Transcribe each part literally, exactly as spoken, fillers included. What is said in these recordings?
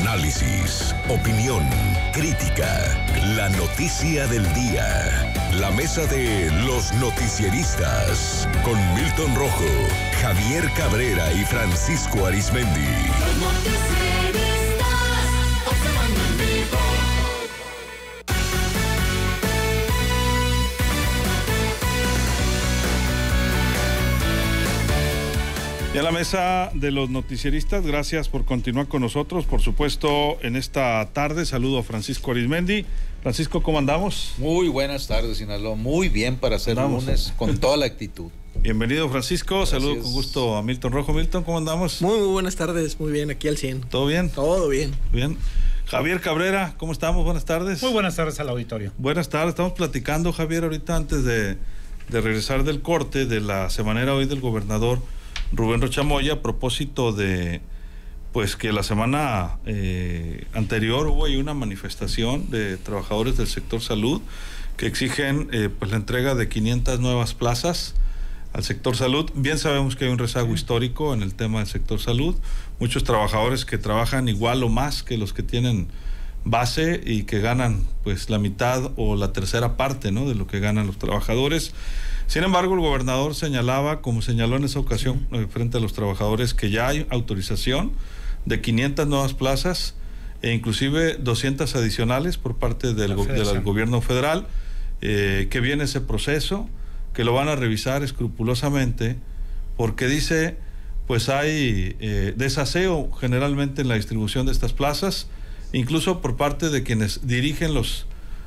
Análisis, opinión, crítica, la noticia del día. La mesa de los noticieristas con Milton Rojo, Javier Cabrera y Francisco Arizmendi. Los noticieristas, observando en vivo. Y a la mesa de los noticieristas, gracias por continuar con nosotros. Por supuesto, en esta tarde saludo a Francisco Arizmendi. Francisco, ¿cómo andamos? Muy buenas tardes, Sinaloa. Muy bien para ser andamos. lunes, con toda la actitud. Bienvenido, Francisco. Gracias. Saludo con gusto a Milton Rojo. Milton, ¿cómo andamos? Muy, muy buenas tardes. Muy bien, aquí al cien. ¿Todo bien? Todo bien. Bien. Javier Cabrera, ¿cómo estamos? Buenas tardes. Muy buenas tardes al auditorio. Buenas tardes. Estamos platicando, Javier, ahorita antes de, de regresar del corte de la semanera hoy del gobernador Rubén Rocha Moya, a propósito de pues que la semana eh, anterior hubo ahí una manifestación de trabajadores del sector salud que exigen eh, pues la entrega de quinientas nuevas plazas al sector salud. Bien sabemos que hay un rezago histórico en el tema del sector salud, muchos trabajadores que trabajan igual o más que los que tienen base y que ganan pues la mitad o la tercera parte, ¿no?, de lo que ganan los trabajadores. Sin embargo, el gobernador señalaba, como señaló en esa ocasión eh, frente a los trabajadores, que ya hay autorización de quinientas nuevas plazas e inclusive doscientas adicionales por parte del, go del gobierno federal, eh, que viene ese proceso, que lo van a revisar escrupulosamente, porque dice, pues hay eh, desaseo generalmente en la distribución de estas plazas, incluso por parte de quienes dirigen los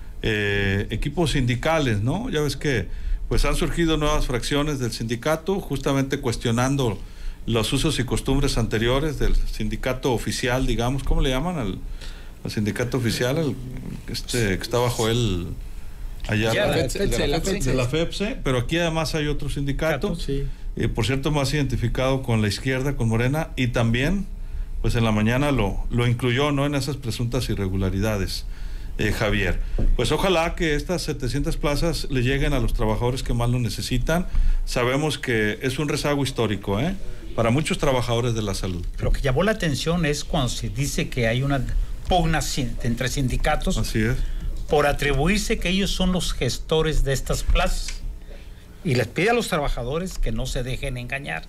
eh, equipos sindicales, ¿no? Ya ves que pues han surgido nuevas fracciones del sindicato, justamente cuestionando los usos y costumbres anteriores del sindicato oficial, digamos, ¿cómo le llaman al, al sindicato oficial? El, este que está bajo él allá, ya, la, la, FEPSE, de, la, la FEPSE. de la FEPSE, pero aquí además hay otro sindicato, sí. eh, por cierto más identificado con la izquierda, con Morena, y también pues en la mañana lo, lo incluyó, ¿no?, en esas presuntas irregularidades. Eh, Javier, pues ojalá que estas setecientas plazas le lleguen a los trabajadores que más lo necesitan. Sabemos que es un rezago histórico, ¿eh?, para muchos trabajadores de la salud. Lo que llamó la atención es cuando se dice que hay una pugna entre sindicatos. Así es. Por atribuirse que ellos son los gestores de estas plazas, y les pide a los trabajadores que no se dejen engañar,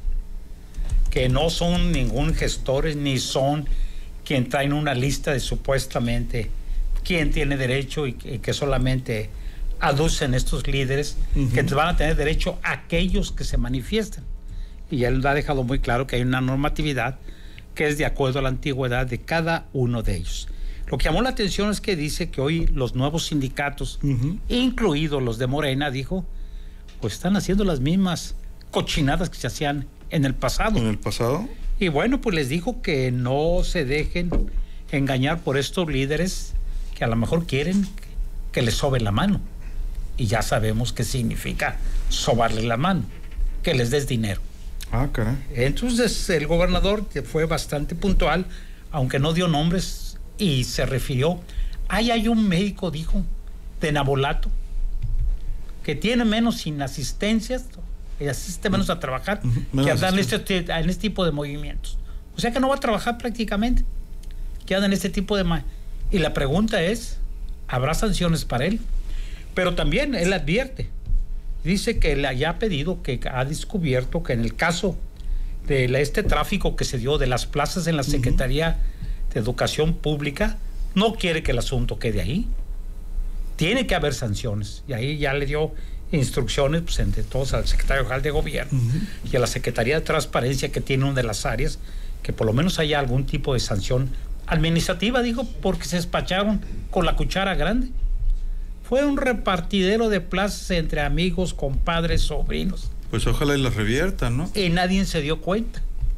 que no son ningún gestores ni son quien traen una lista de supuestamente quién tiene derecho, y que, y que solamente aducen estos líderes, uh-huh, que van a tener derecho a aquellos que se manifiesten. Y él ha dejado muy claro que hay una normatividad que es de acuerdo a la antigüedad de cada uno de ellos. Lo que llamó la atención es que dice que hoy los nuevos sindicatos, uh-huh, incluidos los de Morena, dijo, pues están haciendo las mismas cochinadas que se hacían en el pasado. ¿En el pasado? Y bueno, pues les dijo que no se dejen engañar por estos líderes que a lo mejor quieren que les sobe la mano. Y ya sabemos qué significa sobarle la mano, que les des dinero. Ah, caray. Entonces el gobernador, que fue bastante puntual, aunque no dio nombres, y se refirió, ahí hay un médico, dijo, de Nabolato, que tiene menos inasistencias, y asiste menos a trabajar, uh-huh, que anda en este, en este tipo de movimientos. O sea que no va a trabajar prácticamente, que anda en este tipo de... Ma- y la pregunta es, ¿habrá sanciones para él? Pero también él advierte, dice que le haya pedido, que ha descubierto que en el caso de la, este tráfico que se dio de las plazas en la Secretaría uh-huh. de Educación Pública, no quiere que el asunto quede ahí. Tiene que haber sanciones. Y ahí ya le dio instrucciones, pues, entre todos, al secretario general de Gobierno uh-huh. y a la Secretaría de Transparencia, que tiene una de las áreas, que por lo menos haya algún tipo de sanción administrativa, digo, porque se despacharon con la cuchara grande. Fue un repartidero de plazas entre amigos, compadres, sobrinos. Pues ojalá y las reviertan, ¿no? Y nadie se dio cuenta.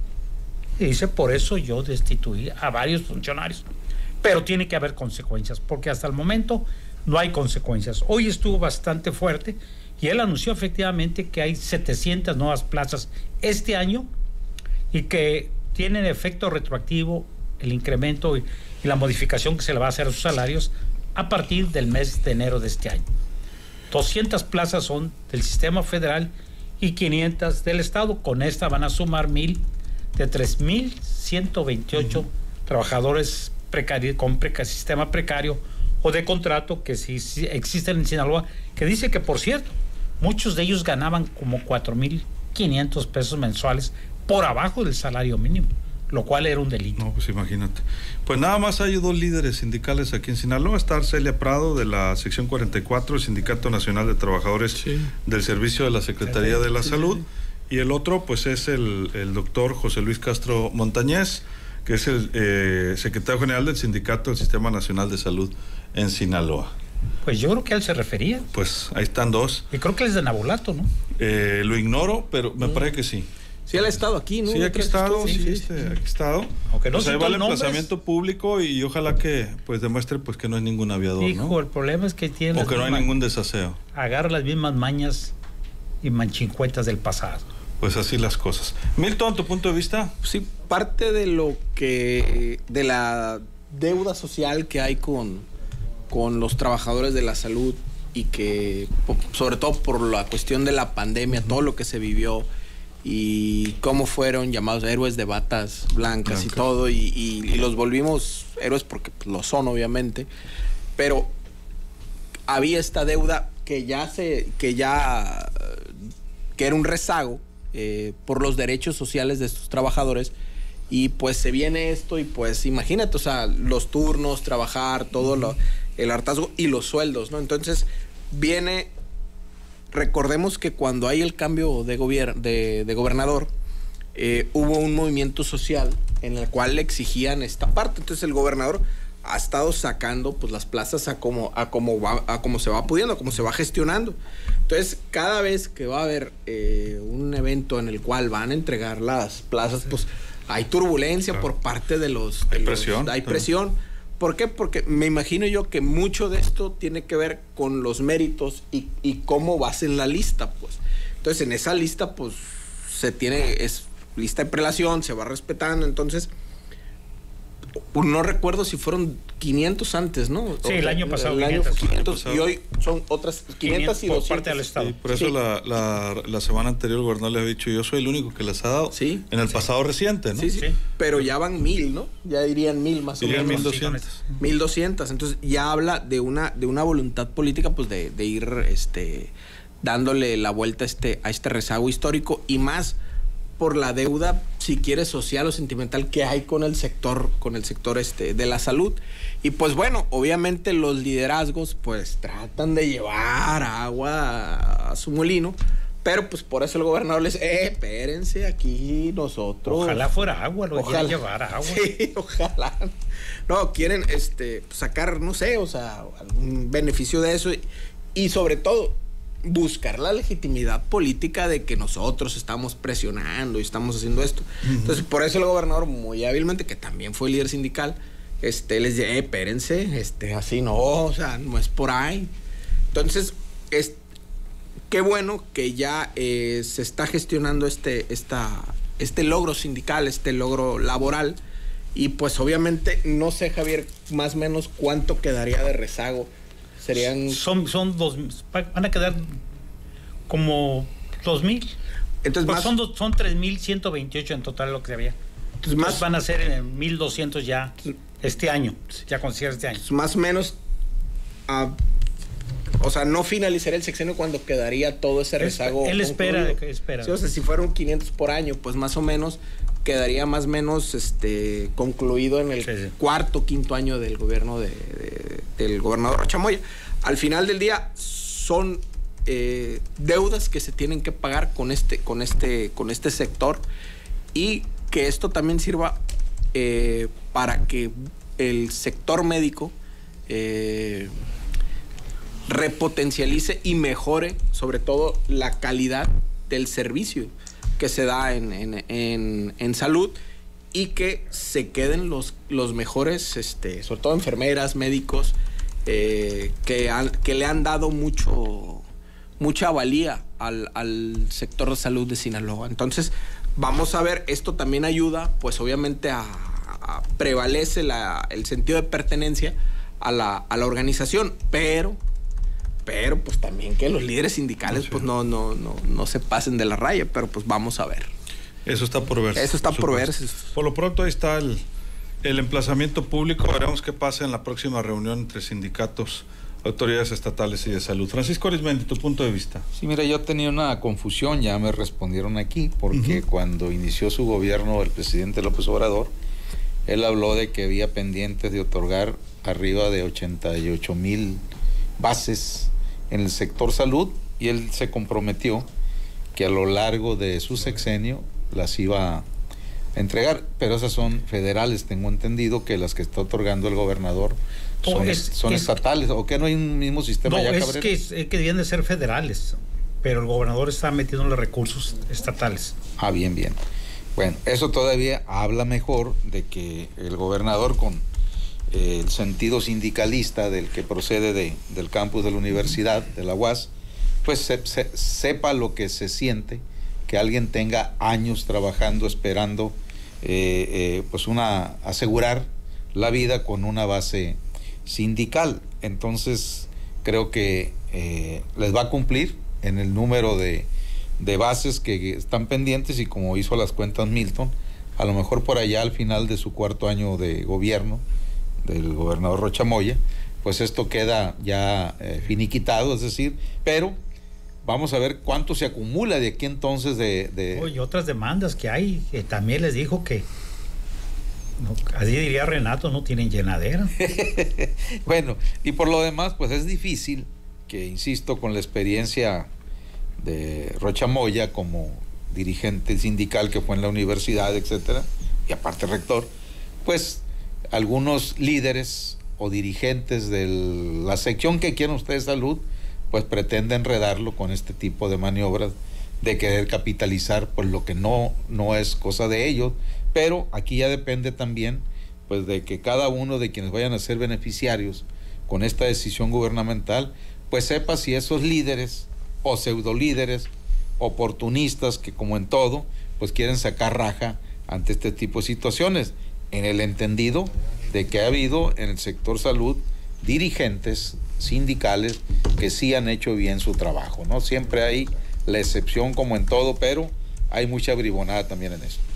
Y dice, por eso yo destituí a varios funcionarios. Pero tiene que haber consecuencias, porque hasta el momento no hay consecuencias. Hoy estuvo bastante fuerte y él anunció efectivamente que hay setecientas nuevas plazas este año y que tienen efecto retroactivo el incremento y, y la modificación que se le va a hacer a sus salarios a partir del mes de enero de este año. doscientas plazas son del sistema federal y quinientas del estado. Con esta van a sumar mil de tres mil ciento veintiocho uh-huh. trabajadores precari con preca sistema precario o de contrato que sí, sí existen en Sinaloa, que dice que, por cierto, muchos de ellos ganaban como cuatro mil quinientos pesos mensuales por abajo del salario mínimo, lo cual era un delito. No, pues imagínate. Pues nada más hay dos líderes sindicales aquí en Sinaloa. Está Arcelia Prado, de la sección cuarenta y cuatro, el Sindicato Nacional de Trabajadores sí. del Servicio de la Secretaría de la sí, Salud, sí. y el otro pues es el, el doctor José Luis Castro Montañez, que es el eh, secretario general del Sindicato del Sistema Nacional de Salud en Sinaloa. Pues yo creo que a él se refería. Pues ahí están dos. Y creo que él es de Nabolato, ¿no? Eh, lo ignoro, pero me mm. parece que sí. Sí, él ha estado aquí, ¿no? Sí, aquí ha estado, sí, sí, este, sí. aquí ha estado. Aunque no pues ahí va el emplazamiento público y ojalá que pues demuestre pues que no hay ningún aviador, Hijo, ¿no? el problema es que tiene... O que no hay ningún desaseo. Agarra las mismas mañas y manchincuetas del pasado. Pues así las cosas. Milton, ¿tu punto de vista? Sí, parte de lo que... de la deuda social que hay con, con los trabajadores de la salud y que, sobre todo por la cuestión de la pandemia, uh-huh. todo lo que se vivió y cómo fueron llamados héroes de batas blancas Blanca. y todo, y, y, y los volvimos héroes porque pues, lo son, obviamente, pero había esta deuda que ya se, que ya, que era un rezago eh, por los derechos sociales de estos trabajadores, y pues se viene esto y pues imagínate, o sea, los turnos, trabajar, todo lo, el hartazgo y los sueldos, ¿no? Entonces viene, recordemos que cuando hay el cambio de, gobier de, de gobernador, eh, hubo un movimiento social en el cual le exigían esta parte. Entonces el gobernador ha estado sacando pues las plazas a como, a como, va, a como se va pudiendo, a como se va gestionando. Entonces cada vez que va a haber eh, un evento en el cual van a entregar las plazas, pues hay turbulencia claro. por parte de los... De hay los, presión. Hay presión. ¿Por qué? Porque me imagino yo que mucho de esto tiene que ver con los méritos y, y cómo vas en la lista, pues. Entonces, en esa lista, pues, se tiene, es lista de prelación, se va respetando, entonces, no recuerdo si fueron quinientos antes, ¿no? Sí, el año pasado. El año quinientos, quinientos, y hoy son otras quinientos y doscientos. Por parte del Estado. Sí, por eso sí. la, la, la semana anterior el gobernador le había dicho, yo soy el único que les ha dado sí. en el sí. pasado reciente, ¿no? Sí, sí, sí, pero ya van mil, ¿no? Ya dirían mil más dirían o menos. mil doscientos. Mil doscientos, entonces ya habla de una, de una voluntad política, pues de, de ir este, dándole la vuelta a este, a este rezago histórico, y más por la deuda, si quieres, social o sentimental que hay con el sector, con el sector este de la salud. Y pues bueno, obviamente los liderazgos pues tratan de llevar agua a, a su molino, pero pues por eso el gobernador les eh, espérense aquí nosotros. Ojalá fuera agua, lo ojalá llevar agua. Sí, ojalá. No, quieren este sacar, no sé, o sea, algún beneficio de eso y, y sobre todo buscar la legitimidad política de que nosotros estamos presionando y estamos haciendo esto. Uh-huh. Entonces, por eso el gobernador, muy hábilmente, que también fue líder sindical, este, les dice, eh, espérense, este, así no, o sea, no es por ahí. Entonces, es, qué bueno que ya eh, se está gestionando este, esta, este logro sindical, este logro laboral, y pues obviamente, no sé, Javier, más o menos cuánto quedaría de rezago. Serían... Son, son dos, van a quedar como dos mil. Entonces, pues más, son, dos, son tres mil ciento veintiocho en total lo que había. Entonces, entonces más, van a ser en mil doscientos ya este año, ya con cierre este año. Más o menos, uh, o sea, no finalizaría el sexenio cuando quedaría todo ese rezago. Él, él espera, de que espera. Sí, o sea, si fueron quinientos por año, pues más o menos quedaría más o menos este, concluido en el sí, sí. cuarto, quinto año del gobierno de, de, del gobernador Chamoya. Al final del día son eh, deudas que se tienen que pagar con este, con este, con este sector, y que esto también sirva eh, para que el sector médico eh, repotencialice y mejore sobre todo la calidad del servicio que se da en, en, en, en salud, y que se queden los, los mejores, este, sobre todo enfermeras, médicos, eh, que, han, que le han dado mucho, mucha valía al, al sector de salud de Sinaloa. Entonces, vamos a ver, esto también ayuda, pues obviamente a, a prevalece la, el sentido de pertenencia a la, a la organización, pero... pero pues también que los líderes sindicales sí. pues no, no, no, no se pasen de la raya, pero pues vamos a ver. Eso está por verse. Eso está por verse. Por lo pronto ahí está el, el emplazamiento público, veremos qué pasa en la próxima reunión entre sindicatos, autoridades estatales y de salud. Francisco Arismendi, tu punto de vista. Sí, mira, yo tenía una confusión, ya me respondieron aquí, porque uh-huh. cuando inició su gobierno el presidente López Obrador, él habló de que había pendientes de otorgar arriba de ochenta y ocho mil bases en el sector salud, y él se comprometió que a lo largo de su sexenio las iba a entregar, pero esas son federales, tengo entendido que las que está otorgando el gobernador son, oh, es, son es, estatales, o que no hay un mismo sistema. No, ya, es que, es que deben de ser federales, pero el gobernador está metiendo los recursos estatales. Ah, bien, bien. Bueno, eso todavía habla mejor de que el gobernador, con eh, el sentido sindicalista del que procede de, del campus de la universidad, de la U A S, pues se, se, sepa lo que se siente, que alguien tenga años trabajando, esperando, eh, eh, pues una, asegurar la vida con una base sindical. Entonces, creo que eh, les va a cumplir en el número de, de bases que están pendientes, y como hizo las cuentas Milton, a lo mejor por allá al final de su cuarto año de gobierno del gobernador Rocha Moya, pues esto queda ya eh, finiquitado, es decir, pero vamos a ver cuánto se acumula de aquí entonces de... de... Oh, y otras demandas que hay, que también les dijo que, no, así diría Renato, no tienen llenadera. Bueno, y por lo demás, pues es difícil que, insisto, con la experiencia de Rocha Moya como dirigente sindical que fue en la universidad, etcétera, y aparte rector, pues algunos líderes o dirigentes de la sección que quieran ustedes salud, pues pretende enredarlo con este tipo de maniobras de querer capitalizar por lo que no, no es cosa de ellos, pero aquí ya depende también pues de que cada uno de quienes vayan a ser beneficiarios con esta decisión gubernamental, pues sepa si esos líderes o pseudo líderes oportunistas que, como en todo, pues quieren sacar raja ante este tipo de situaciones, en el entendido de que ha habido en el sector salud dirigentes sindicales que sí han hecho bien su trabajo, ¿no? Siempre hay la excepción como en todo, pero hay mucha bribonada también en eso.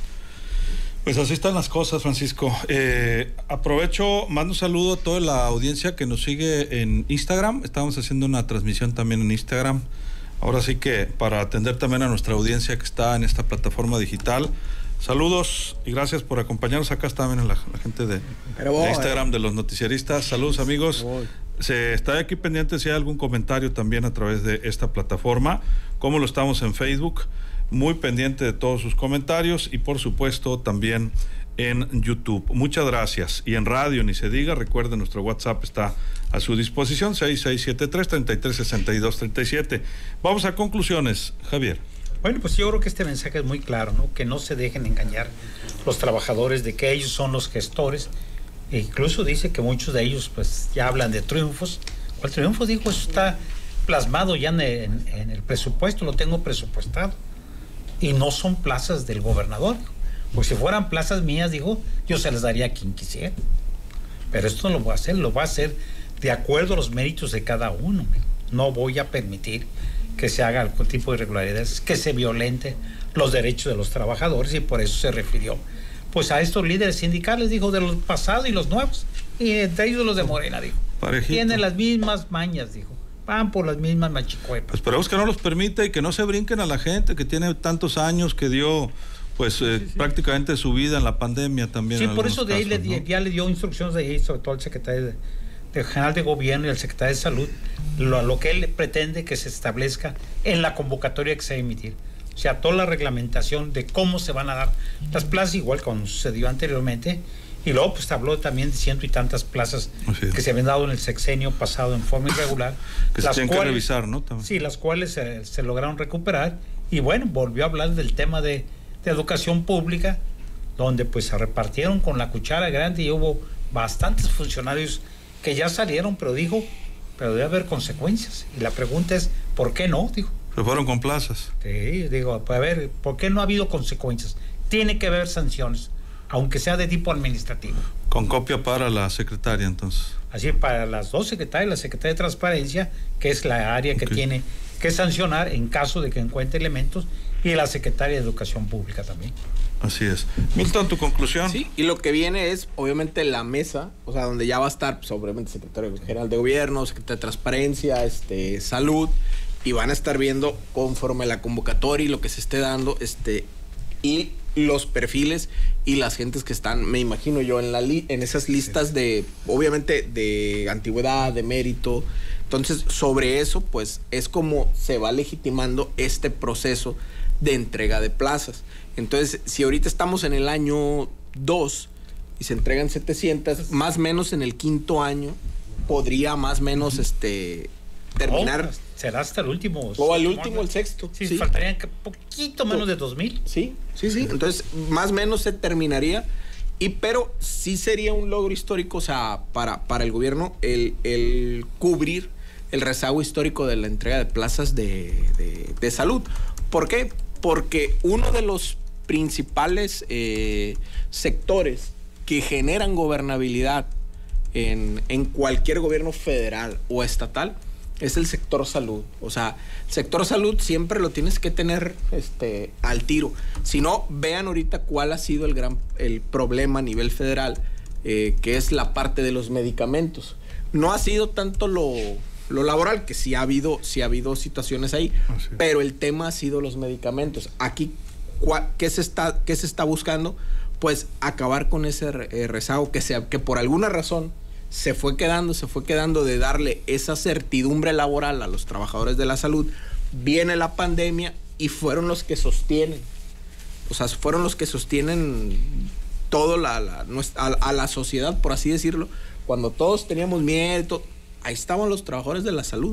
Pues así están las cosas, Francisco. Eh, aprovecho, mando un saludo a toda la audiencia que nos sigue en Instagram. Estamos haciendo una transmisión también en Instagram. Ahora sí que para atender también a nuestra audiencia que está en esta plataforma digital. Saludos y gracias por acompañarnos. Acá está también la, la gente de, voy, de Instagram, eh. de los noticieristas. Saludos, amigos. Se está aquí pendiente si hay algún comentario también a través de esta plataforma, como lo estamos en Facebook, muy pendiente de todos sus comentarios, y por supuesto también en YouTube. Muchas gracias. Y en radio ni se diga, recuerden, nuestro WhatsApp está a su disposición, seis seis siete tres, tres tres seis dos tres siete. Vamos a conclusiones, Javier. Bueno, pues yo creo que este mensaje es muy claro, ¿no? Que no se dejen engañar los trabajadores de que ellos son los gestores. E incluso dice que muchos de ellos pues ya hablan de triunfos. ¿Cuál triunfo? Dijo, eso está plasmado ya en, en, en el presupuesto, lo tengo presupuestado. Y no son plazas del gobernador. Pues si fueran plazas mías, dijo, yo se las daría a quien quisiera. Pero esto no lo voy a hacer, lo voy a hacer de acuerdo a los méritos de cada uno. No voy a permitir que se haga algún tipo de irregularidades, que se violenten los derechos de los trabajadores, y por eso se refirió pues a estos líderes sindicales, dijo, de los pasados y los nuevos, y entre ellos los de Morena, dijo. Parejito. Tienen las mismas mañas, dijo, van por las mismas machicuepas. Esperemos que no los permita y que no se brinquen a la gente que tiene tantos años, que dio pues sí, eh, sí, sí. prácticamente su vida en la pandemia también. Sí, por eso de ahí casos, le, ¿no? ya le dio instrucciones de ahí, sobre todo al secretario de, de General de Gobierno y al secretario de Salud, lo, lo que él pretende que se establezca en la convocatoria que se va a emitir. O sea, toda la reglamentación de cómo se van a dar las plazas, igual como sucedió anteriormente, y luego pues habló también de ciento y tantas plazas que se habían dado en el sexenio pasado en forma irregular. Que las se tienen cuales, que revisar, ¿no? También. Sí, las cuales se, se lograron recuperar, y bueno, volvió a hablar del tema de, de educación pública, donde pues se repartieron con la cuchara grande y hubo bastantes funcionarios que ya salieron, pero dijo, pero debe haber consecuencias. Y la pregunta es, ¿por qué no? Dijo. Se fueron con plazas. Sí, digo, pues a ver, ¿por qué no ha habido consecuencias? Tiene que haber sanciones, aunque sea de tipo administrativo. Con copia para la secretaria, entonces. Así, para las dos secretarias, la secretaria de Transparencia, que es la área que okay. tiene que sancionar en caso de que encuentre elementos, y la secretaria de Educación Pública también. Así es. Milton, ¿tu conclusión? Sí, y lo que viene es, obviamente, la mesa, o sea, donde ya va a estar, pues, obviamente, secretario general de gobierno, secretario de transparencia, este, salud, y van a estar viendo conforme la convocatoria y lo que se esté dando, este, y los perfiles y las gentes que están, me imagino yo, en la li en esas listas de, obviamente, de antigüedad, de mérito. Entonces, sobre eso, pues, es como se va legitimando este proceso de entrega de plazas. Entonces, si ahorita estamos en el año dos y se entregan setecientas, más o menos en el quinto año podría más o menos este terminar. Oh, será hasta el último. O al último, el sexto. Sí, sí. faltarían poquito menos de dos mil. Sí, sí, sí. Entonces, más o menos se terminaría. Y pero sí sería un logro histórico, o sea, para, para el gobierno, el, el cubrir el rezago histórico de la entrega de plazas de, de, de salud. ¿Por qué? Porque uno de los principales eh, sectores que generan gobernabilidad en, en cualquier gobierno federal o estatal es el sector salud. O sea, el sector salud siempre lo tienes que tener este, al tiro. Si no, vean ahorita cuál ha sido el gran el problema a nivel federal, eh, que es la parte de los medicamentos. No ha sido tanto lo... Lo laboral, que sí ha habido, sí ha habido situaciones ahí, pero el tema ha sido los medicamentos. Aquí, ¿qué se está, qué se está buscando? Pues acabar con ese eh, rezago que, se, que por alguna razón se fue quedando, se fue quedando de darle esa certidumbre laboral a los trabajadores de la salud. Viene la pandemia y fueron los que sostienen, o sea, fueron los que sostienen todo la, la, a, a la sociedad, por así decirlo, cuando todos teníamos miedo. Ahí estaban los trabajadores de la salud.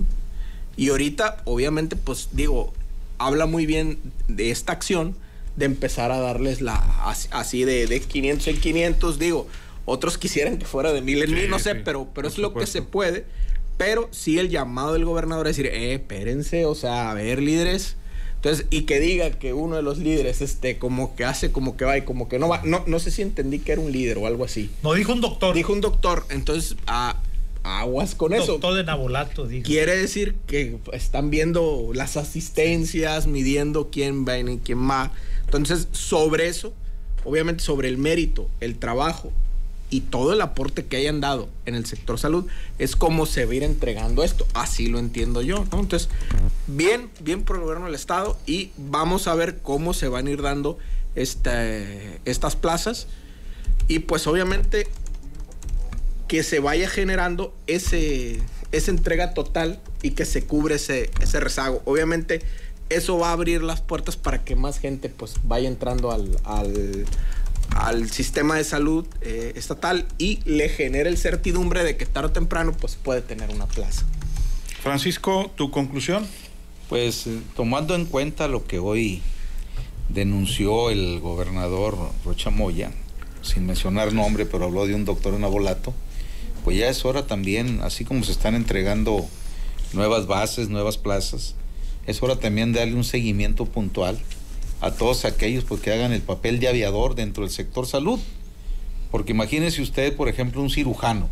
Y ahorita, obviamente, pues digo, habla muy bien de esta acción de empezar a darles la así de, de quinientos en quinientos. Digo, otros quisieran que fuera de mil en mil, sí, no sé, sí, pero, pero es lo que se puede. Pero sí el llamado del gobernador es decir, eh, espérense, o sea, a ver, líderes. Entonces, y que diga que uno de los líderes, este, como que hace, como que va y como que no va. No, no sé si entendí que era un líder o algo así. No, dijo un doctor. Dijo un doctor. Entonces, a aguas con eso. Doctor de Nabolato, dijo. Quiere decir que están viendo las asistencias, midiendo quién va y quién va. Entonces, sobre eso, obviamente sobre el mérito, el trabajo y todo el aporte que hayan dado en el sector salud, es como se va a ir entregando esto. Así lo entiendo yo, ¿no? Entonces, bien, bien por el gobierno del estado, y vamos a ver cómo se van a ir dando este, estas plazas. Y pues obviamente que se vaya generando ese, esa entrega total y que se cubre ese, ese rezago. Obviamente eso va a abrir las puertas para que más gente pues vaya entrando al, al, al sistema de salud eh, estatal y le genere el certidumbre de que tarde o temprano pues puede tener una plaza. Francisco, ¿tu conclusión? Pues tomando en cuenta lo que hoy denunció el gobernador Rocha Moya, sin mencionar nombre, pero habló de un doctor en Nabolato, pues ya es hora también, así como se están entregando nuevas bases, nuevas plazas, es hora también de darle un seguimiento puntual a todos aquellos pues, que hagan el papel de aviador dentro del sector salud. Porque imagínese usted, por ejemplo, un cirujano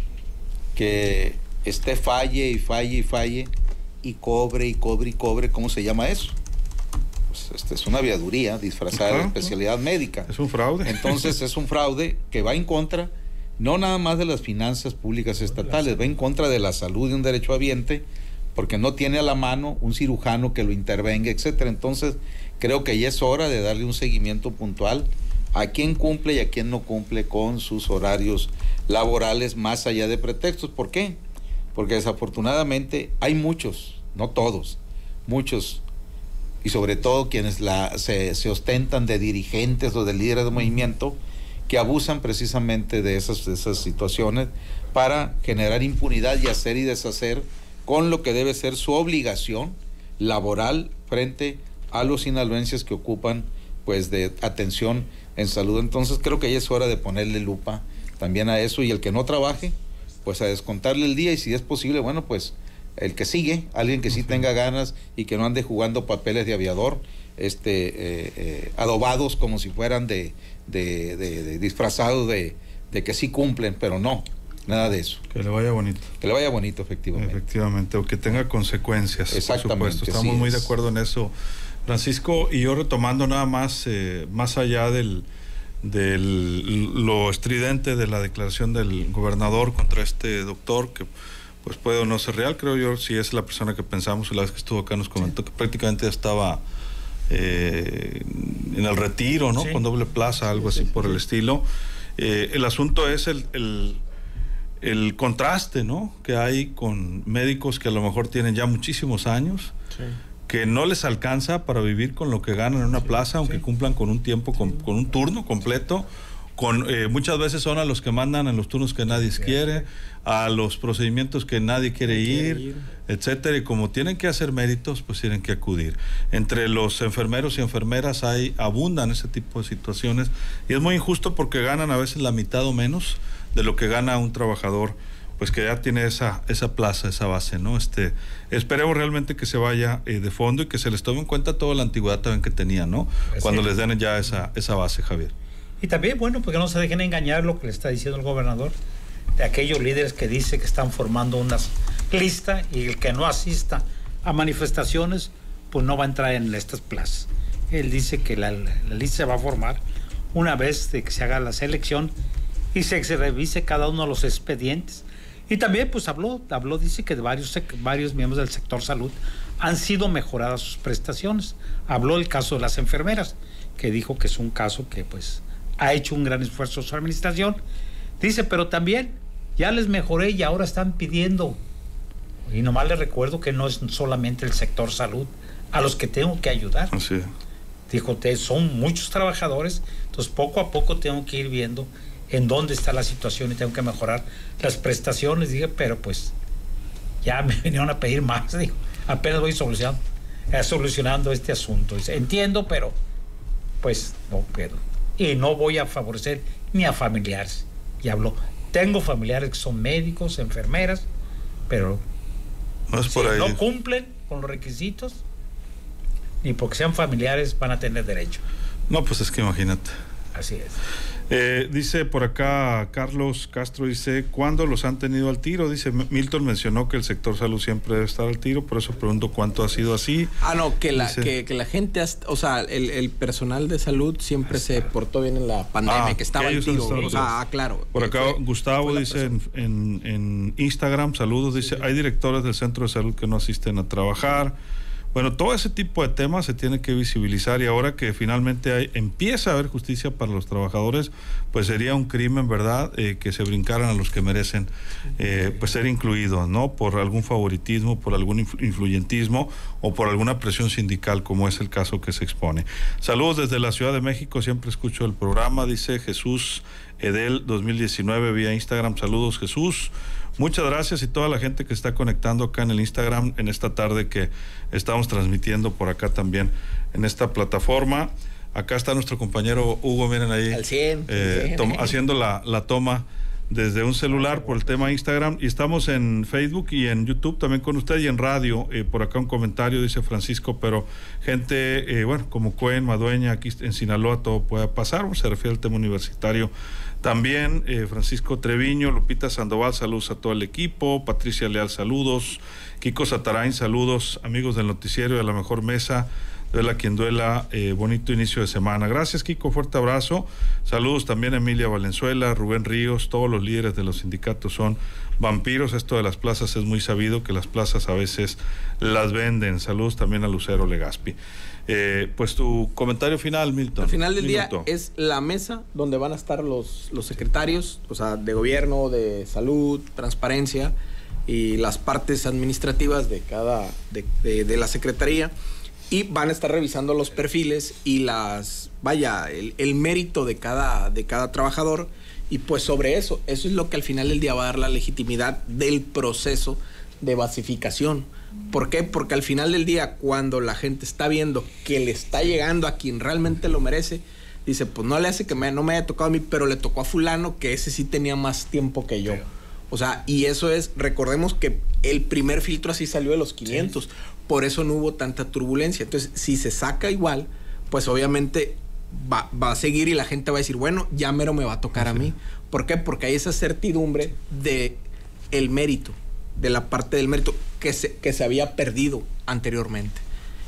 que esté falle y falle y falle y cobre y cobre y cobre, ¿cómo se llama eso? Pues este es una aviaduría disfrazada uh-huh. de especialidad médica. Es un fraude. Entonces es un fraude que va en contra no nada más de las finanzas públicas estatales, va en contra de la salud de un derechohabiente, porque no tiene a la mano un cirujano que lo intervenga, etcétera. Entonces, creo que ya es hora de darle un seguimiento puntual a quién cumple y a quién no cumple con sus horarios laborales, más allá de pretextos. ¿Por qué? Porque desafortunadamente hay muchos, no todos, muchos, y sobre todo quienes la, se, se ostentan de dirigentes o de líderes de movimiento, que abusan precisamente de esas, de esas situaciones para generar impunidad y hacer y deshacer con lo que debe ser su obligación laboral frente a los sinaloenses que ocupan pues de atención en salud. Entonces creo que ya es hora de ponerle lupa también a eso, y el que no trabaje pues a descontarle el día, y si es posible, bueno, pues el que sigue, alguien que sí tenga ganas y que no ande jugando papeles de aviador, este eh, eh, adobados como si fueran de, de, de, de disfrazados de, de que sí cumplen, pero no, nada de eso. Que le vaya bonito. Que le vaya bonito, efectivamente. Efectivamente, o que tenga consecuencias. Exactamente. Por supuesto. Estamos sí muy es. de acuerdo en eso, Francisco, y yo retomando nada más, eh, más allá del, del lo estridente de la declaración del gobernador contra este doctor, que pues puede o no ser real, creo yo, si es la persona que pensamos, la vez que estuvo acá nos comentó sí. que prácticamente ya estaba eh, en el retiro, ¿no? Sí. Con doble plaza, algo sí, así sí, por sí. el estilo. Eh, el asunto es el, el, el contraste, ¿no? Que hay con médicos que a lo mejor tienen ya muchísimos años, sí. que no les alcanza para vivir con lo que ganan en una sí, plaza, aunque sí. cumplan con un tiempo, con, con un turno completo. Con, eh, muchas veces son a los que mandan en los turnos que nadie quiere, a los procedimientos que nadie quiere ir, ir, etcétera, y como tienen que hacer méritos, pues tienen que acudir. Entre los enfermeros y enfermeras hay, abundan ese tipo de situaciones, y es muy injusto porque ganan a veces la mitad o menos de lo que gana un trabajador, pues que ya tiene esa, esa plaza, esa base, ¿no? Este, esperemos realmente que se vaya eh, de fondo y que se les tome en cuenta toda la antigüedad también que tenían, ¿no? Pues cuando sí. les den ya esa, esa base, Javier. Y también, bueno, porque no se dejen engañar lo que le está diciendo el gobernador, de aquellos líderes que dice que están formando una lista y el que no asista a manifestaciones, pues no va a entrar en estas plazas. Él dice que la, la lista se va a formar una vez de que se haga la selección y se, se revise cada uno de los expedientes. Y también, pues habló, habló dice que varios, varios miembros del sector salud han sido mejoradas sus prestaciones. Habló del caso de las enfermeras, que dijo que es un caso que, pues, ha hecho un gran esfuerzo su administración. Dice, pero también ya les mejoré y ahora están pidiendo, y nomás les recuerdo que no es solamente el sector salud a los que tengo que ayudar. Sí. Dijo, son muchos trabajadores, entonces poco a poco tengo que ir viendo en dónde está la situación y tengo que mejorar las prestaciones. Dije, pero pues ya me vinieron a pedir más, digo, apenas voy solucionando, eh, solucionando este asunto. Dice, entiendo, pero pues no puedo. Y no voy a favorecer ni a familiares. Y habló, tengo familiares que son médicos, enfermeras, pero no, es por si ahí. no cumplen con los requisitos, ni porque sean familiares van a tener derecho. No, pues es que imagínate. Así es. Eh, dice por acá Carlos Castro, dice, ¿cuándo los han tenido al tiro? Dice, Milton mencionó que el sector salud siempre debe estar al tiro, por eso pregunto cuánto ha sido así. Ah, no, que la, dice, que, que la gente, hasta, o sea, el, el personal de salud siempre se portó bien en la pandemia, ah, que estaba al tiro. O sea, ah, claro. Por acá fue, Gustavo fue dice en, en, en Instagram, saludos, dice, sí. hay directores del centro de salud que no asisten a trabajar. Bueno, todo ese tipo de temas se tiene que visibilizar, y ahora que finalmente hay, empieza a haber justicia para los trabajadores, pues sería un crimen, ¿verdad?, eh, que se brincaran a los que merecen eh, pues ser incluidos, ¿no? Por algún favoritismo, por algún influyentismo o por alguna presión sindical, como es el caso que se expone. Saludos desde la Ciudad de México, siempre escucho el programa, dice Jesús Edel dos mil diecinueve vía Instagram. Saludos, Jesús. Muchas gracias, y toda la gente que está conectando acá en el Instagram en esta tarde que estamos transmitiendo por acá también en esta plataforma. Acá está nuestro compañero Hugo, miren ahí, al cien, eh, tom, haciendo la, la toma desde un celular por el tema Instagram, y estamos en Facebook y en YouTube también con usted, y en radio. Eh, por acá un comentario dice Francisco, pero gente, eh, bueno, como Cuen, Madueña, aquí en Sinaloa todo puede pasar, se refiere al tema universitario. También eh, Francisco Treviño, Lupita Sandoval, saludos a todo el equipo. Patricia Leal, saludos. Kiko Satarain, saludos. Amigos del noticiero de La Mejor Mesa, duela quien duela, eh, bonito inicio de semana. Gracias, Kiko, fuerte abrazo. Saludos también a Emilia Valenzuela, Rubén Ríos, todos los líderes de los sindicatos son vampiros. Esto de las plazas es muy sabido, que las plazas a veces las venden. Saludos también a Lucero Legaspi. Eh, pues tu comentario final, Milton. Al final del Minuto. día es la mesa donde van a estar los, los secretarios, o sea, de gobierno, de salud, transparencia, y las partes administrativas de cada, de, de, de la secretaría, y van a estar revisando los perfiles y las, vaya, el, el mérito de cada, de cada trabajador, y pues sobre eso, eso es lo que al final del día va a dar la legitimidad del proceso de basificación. ¿Por qué? Porque al final del día, cuando la gente está viendo que le está llegando a quien realmente lo merece, dice, pues no le hace que me, no me haya tocado a mí, pero le tocó a fulano, que ese sí tenía más tiempo que yo. O sea, y eso es, recordemos que el primer filtro así salió de los quinientos, sí. Por eso no hubo tanta turbulencia. Entonces, si se saca igual, pues obviamente va, va a seguir, y la gente va a decir, bueno, ya mero me va a tocar, sí, a mí. ¿Por qué? Porque hay esa certidumbre de el mérito, de la parte del mérito que se, que se había perdido anteriormente.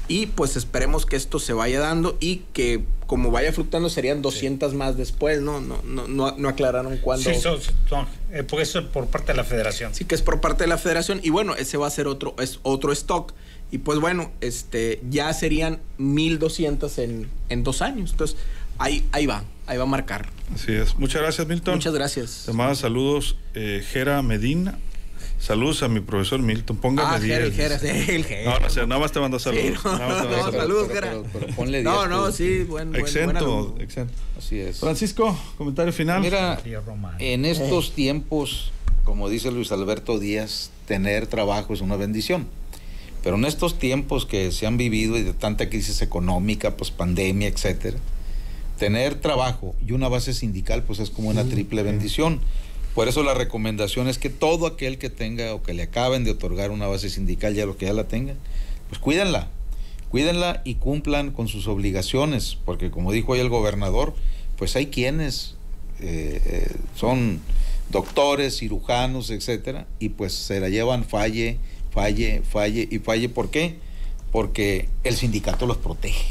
y pues esperemos que esto se vaya dando y que como vaya fluctuando serían doscientas sí. más después, ¿no? No, no, no, no aclararon cuándo. Sí, son, son, eh, porque eso es por parte de la federación. Sí, que es por parte de la federación y bueno, ese va a ser otro, es otro stock y pues bueno, este ya serían mil doscientas en, en dos años, entonces ahí, ahí va, ahí va a marcar. Así es, muchas gracias, Milton. Muchas gracias. Además, saludos, eh, Jera Medina. Saludos a mi profesor Milton. Póngame ah, diez. Ah, Jera, sí, el Jera. No, no sé, nada más te mando saludos. Sí, no, nada más te no, mando no, saludos, Jera. Pero, pero, pero ponle diez. No, no, sí, buen, buen, exento, buen exento. Así es. Francisco, comentario final. Mira, en estos tiempos, como dice Luis Alberto Díaz, tener trabajo es una bendición. Pero en estos tiempos que se han vivido y de tanta crisis económica, pues pandemia, etcétera, tener trabajo y una base sindical, pues es como una triple bendición. Por eso la recomendación es que todo aquel que tenga o que le acaben de otorgar una base sindical, ya lo que ya la tengan, pues cuídenla, cuídenla y cumplan con sus obligaciones, porque como dijo hoy el gobernador, pues hay quienes eh, eh, son doctores, cirujanos, etcétera, y pues se la llevan falle, falle, falle y falle. ¿Por qué? Porque el sindicato los protege.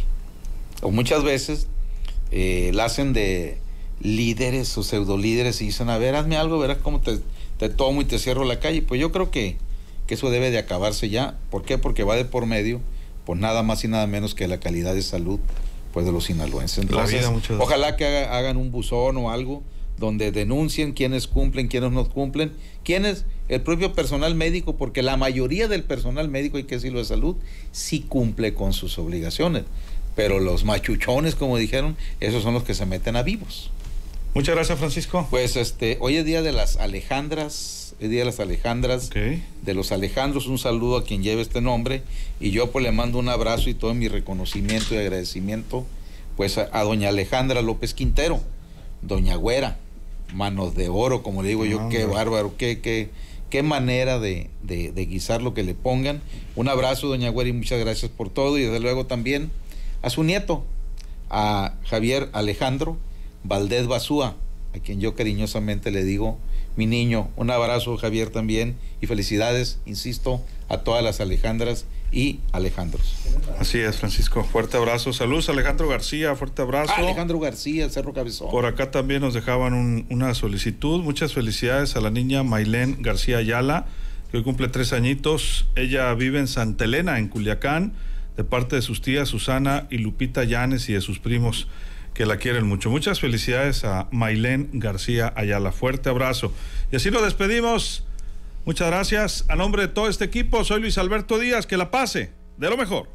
O muchas veces eh, la hacen de líderes o pseudo líderes y dicen, a ver, hazme algo, verás cómo te, te tomo y te cierro la calle. Pues yo creo que, que eso debe de acabarse ya. ¿Por qué? Porque va de por medio, pues nada más y nada menos que la calidad de salud pues de los sinaloenses. Entonces, la vida, ojalá que haga, hagan un buzón o algo donde denuncien quiénes cumplen, quiénes no cumplen, quiénes, el propio personal médico, porque la mayoría del personal médico, hay que decirlo, de salud, sí cumple con sus obligaciones. Pero los machuchones, como dijeron, esos son los que se meten a vivos. Muchas gracias, Francisco. Pues este, hoy es día de las Alejandras, es día de las Alejandras, okay. de los Alejandros, un saludo a quien lleve este nombre, y yo pues le mando un abrazo y todo mi reconocimiento y agradecimiento pues a, a doña Alejandra López Quintero, doña Güera, manos de oro, como le digo yo, ah, qué no. bárbaro, qué, qué, qué manera de, de, de guisar lo que le pongan. Un abrazo, doña Güera, y muchas gracias por todo, y desde luego también a su nieto, a Javier Alejandro Valdés Basúa, a quien yo cariñosamente le digo, mi niño. Un abrazo, Javier, también, y felicidades, insisto, a todas las Alejandras y Alejandros. Así es, Francisco, fuerte abrazo. Saludos, Alejandro García, fuerte abrazo. Ah, Alejandro García, el Cerro Cabezón. Por acá también nos dejaban un, una solicitud. Muchas felicidades a la niña Maylén García Ayala, que hoy cumple tres añitos. Ella vive en Santa Elena, en Culiacán, de parte de sus tías Susana y Lupita Llanes y de sus primos que la quieren mucho. Muchas felicidades a Maylén García Ayala. Fuerte abrazo. Y así nos despedimos. Muchas gracias. A nombre de todo este equipo, soy Luis Alberto Díaz. Que la pase de lo mejor.